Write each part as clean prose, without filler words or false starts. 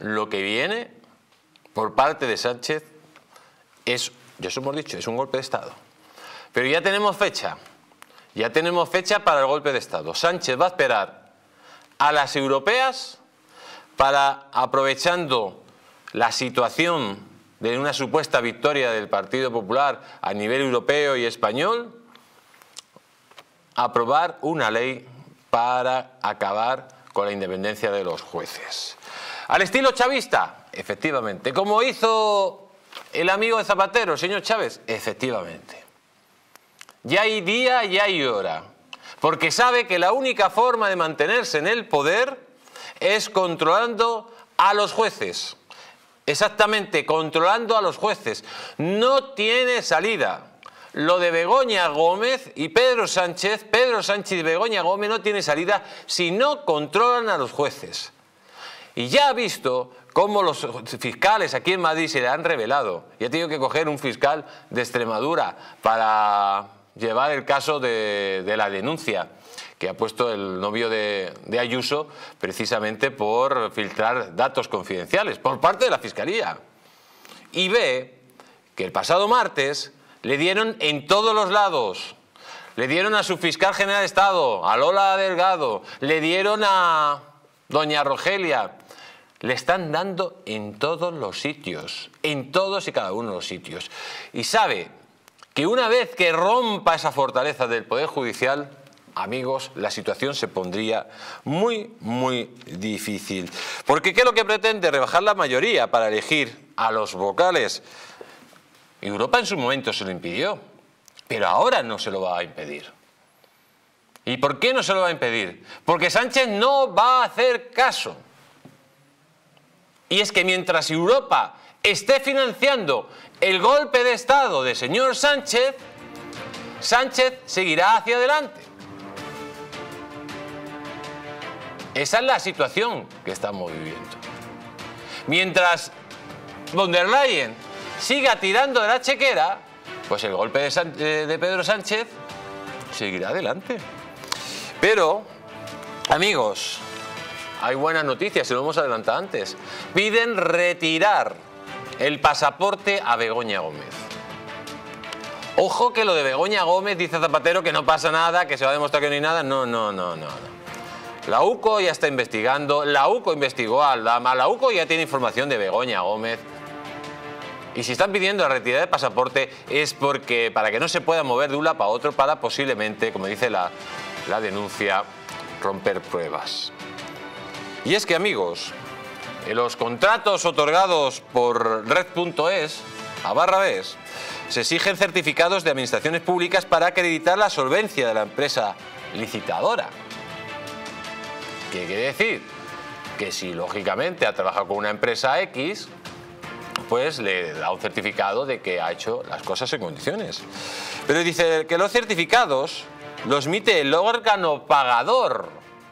lo que viene por parte de Sánchez es, ya os hemos dicho, es un golpe de Estado. Pero ya tenemos fecha. Ya tenemos fecha para el golpe de Estado. Sánchez va a esperar a las europeas para, aprovechando la situación de una supuesta victoria del Partido Popular a nivel europeo y español, aprobar una ley para acabar con la independencia de los jueces. Al estilo chavista, efectivamente. Como hizo el amigo de Zapatero, el señor Chávez, efectivamente. Ya hay día y hay hora, porque sabe que la única forma de mantenerse en el poder es controlando a los jueces. Exactamente, controlando a los jueces. No tiene salida. Lo de Begoña Gómez y Pedro Sánchez y Begoña Gómez no tiene salida si no controlan a los jueces. Y ya ha visto cómo los fiscales aquí en Madrid se le han revelado. Y ha tenido que coger un fiscal de Extremadura para llevar el caso de la denuncia que ha puesto el novio de Ayuso, precisamente por filtrar datos confidenciales por parte de la Fiscalía. Y ve que el pasado martes le dieron en todos los lados. Le dieron a su fiscal general de Estado, a Lola Delgado, le dieron a doña Rogelia. Le están dando en todos los sitios, en todos y cada uno de los sitios. Y sabe que una vez que rompa esa fortaleza del Poder Judicial, amigos, la situación se pondría muy, muy difícil. Porque ¿qué es lo que pretende? Rebajar la mayoría para elegir a los vocales. Europa en su momento se lo impidió, pero ahora no se lo va a impedir. ¿Y por qué no se lo va a impedir? Porque Sánchez no va a hacer caso. Y es que mientras Europa esté financiando el golpe de Estado del señor Sánchez, Sánchez seguirá hacia adelante. Esa es la situación que estamos viviendo. Mientras von der Leyen siga tirando de la chequera, pues el golpe de Pedro Sánchez seguirá adelante. Pero, amigos, hay buenas noticias, se lo hemos adelantado antes. Piden retirar el pasaporte a Begoña Gómez. Ojo que lo de Begoña Gómez, dice Zapatero, que no pasa nada, que se va a demostrar que no hay nada. No. La UCO ya está investigando, la UCO investigó a Aldama, la UCO ya tiene información de Begoña Gómez. Y si están pidiendo la retirada del pasaporte es porque para que no se pueda mover de un lado para otro para posiblemente, como dice la denuncia, romper pruebas. Y es que, amigos, en los contratos otorgados por Red.es a Barrabés se exigen certificados de administraciones públicas para acreditar la solvencia de la empresa licitadora. ¿Qué quiere decir? Que si lógicamente ha trabajado con una empresa X, pues le da un certificado de que ha hecho las cosas en condiciones. Pero dice que los certificados los emite el órgano pagador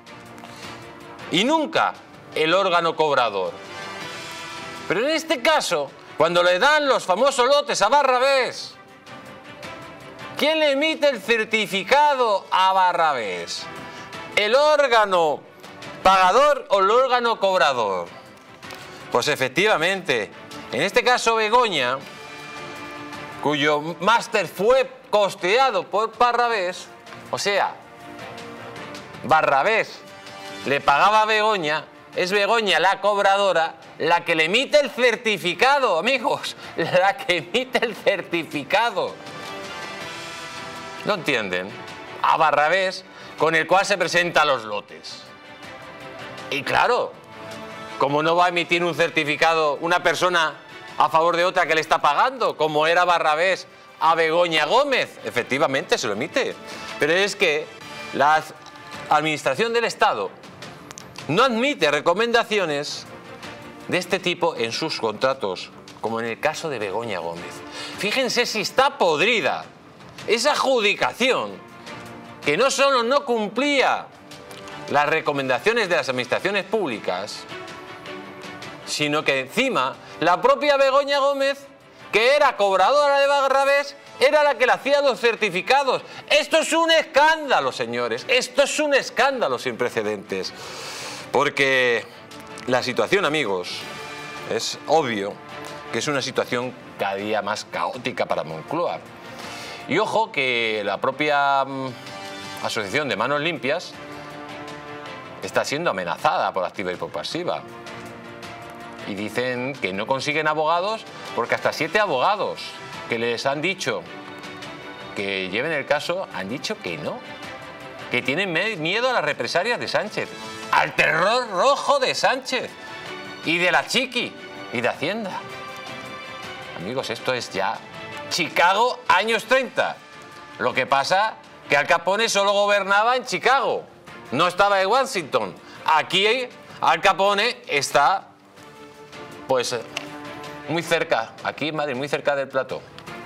y nunca el órgano cobrador. Pero en este caso, cuando le dan los famosos lotes a Barrabés, ¿quién le emite el certificado a Barrabés? ¿El órgano pagador o el órgano cobrador? Pues efectivamente, en este caso Begoña, cuyo máster fue costeado por Barrabés, o sea, Barrabés le pagaba a Begoña, es Begoña la cobradora, la que le emite el certificado, amigos, la que emite el certificado. ¿No entienden? A Barrabés, con el cual se presentan los lotes. Y claro, ¿cómo no va a emitir un certificado una persona a favor de otra que le está pagando? Como era Barrabés a Begoña Gómez. Efectivamente, se lo emite. Pero es que la Administración del Estado no admite recomendaciones de este tipo en sus contratos, como en el caso de Begoña Gómez. Fíjense si está podrida esa adjudicación, que no solo no cumplía las recomendaciones de las administraciones públicas, sino que encima la propia Begoña Gómez, que era cobradora de Barrabés, era la que le hacía los certificados. Esto es un escándalo, señores. Esto es un escándalo sin precedentes. Porque la situación, amigos, es obvio que es una situación cada día más caótica para Moncloa. Y ojo que la propia Asociación de Manos Limpias está siendo amenazada por activa y por pasiva. Y dicen que no consiguen abogados porque hasta 7 abogados que les han dicho que lleven el caso han dicho que no. Que tienen miedo a las represalias de Sánchez, al terror rojo de Sánchez y de la Chiqui y de Hacienda. Amigos, esto es ya Chicago años 30. Lo que pasa que Al Capone solo gobernaba en Chicago, no estaba en Washington. Aquí Al Capone está, pues, muy cerca, aquí en Madrid, muy cerca del plató.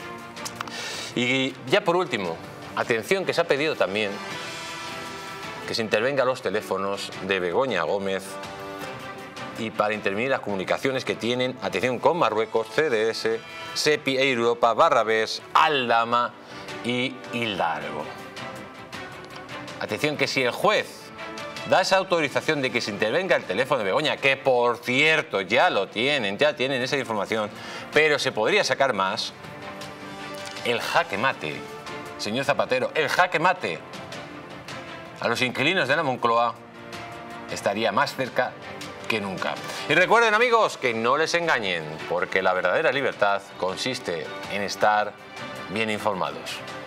Y ya por último, atención, que se ha pedido también que se intervenga los teléfonos de Begoña Gómez y para intervenir las comunicaciones que tienen, atención, con Marruecos, CDS, SEPI e Europa, Barrabés, Aldama y Hidalgo. Atención, que si el juez da esa autorización de que se intervenga el teléfono de Begoña, que por cierto ya lo tienen, ya tienen esa información, pero se podría sacar más, el jaque mate, señor Zapatero, el jaque mate a los inquilinos de la Moncloa estaría más cerca que nunca. Y recuerden, amigos, que no les engañen, porque la verdadera libertad consiste en estar bien informados.